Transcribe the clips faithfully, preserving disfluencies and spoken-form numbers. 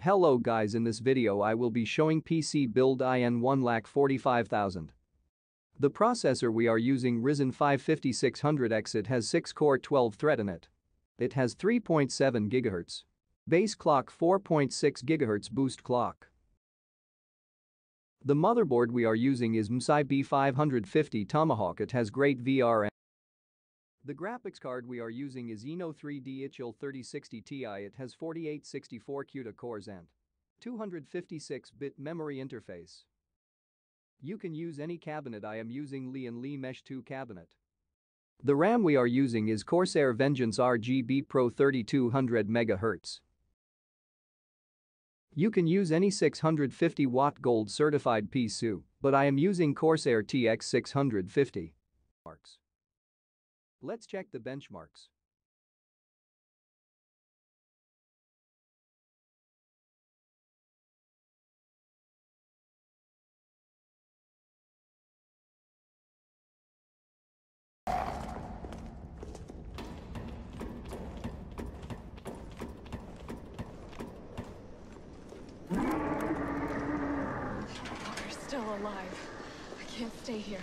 Hello guys, in this video I will be showing P C build I N one lakh forty-five thousand. The processor we are using Ryzen five fifty-six hundred X. It has six core twelve thread in it. It has three point seven gigahertz. Base clock four point six gigahertz boost clock. The motherboard we are using is M S I B five fifty Tomahawk. It has great V R. The graphics card we are using is Eno three D I H L thirty sixty Ti. It has forty-eight sixty-four CUDA cores and two hundred fifty-six bit memory interface. You can use any cabinet. I am using Lian Li Mesh two cabinet. The RAM we are using is Corsair Vengeance R G B Pro thirty-two hundred megahertz. You can use any six hundred fifty watt gold certified P S U, but I am using Corsair T X six fifty. Marks. Let's check the benchmarks. We're still alive. I can't stay here.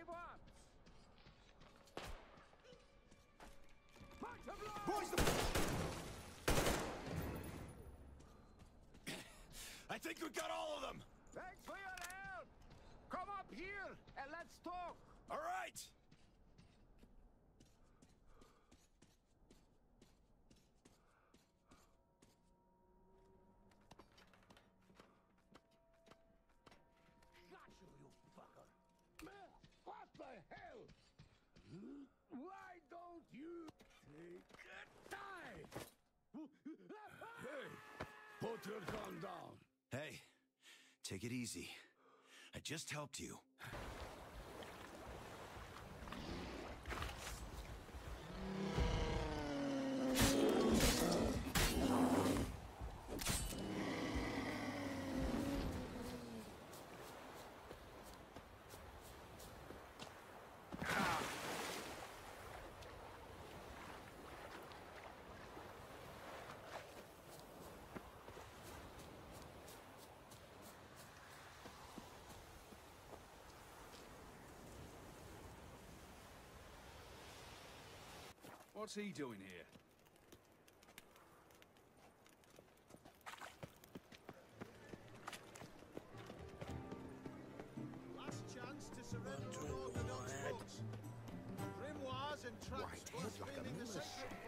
He wants. Fight of life! Boys, the... I think we got all of them! Thanks for your help! Come up here and let's talk! All right! Got you, you fucker! What the hell? Why don't you take a die? Hey, put your gun down. Hey, take it easy. I just helped you. What's he doing here? Last chance to surrender unorthodox folks. Grimoires and traps blaspheming the sacred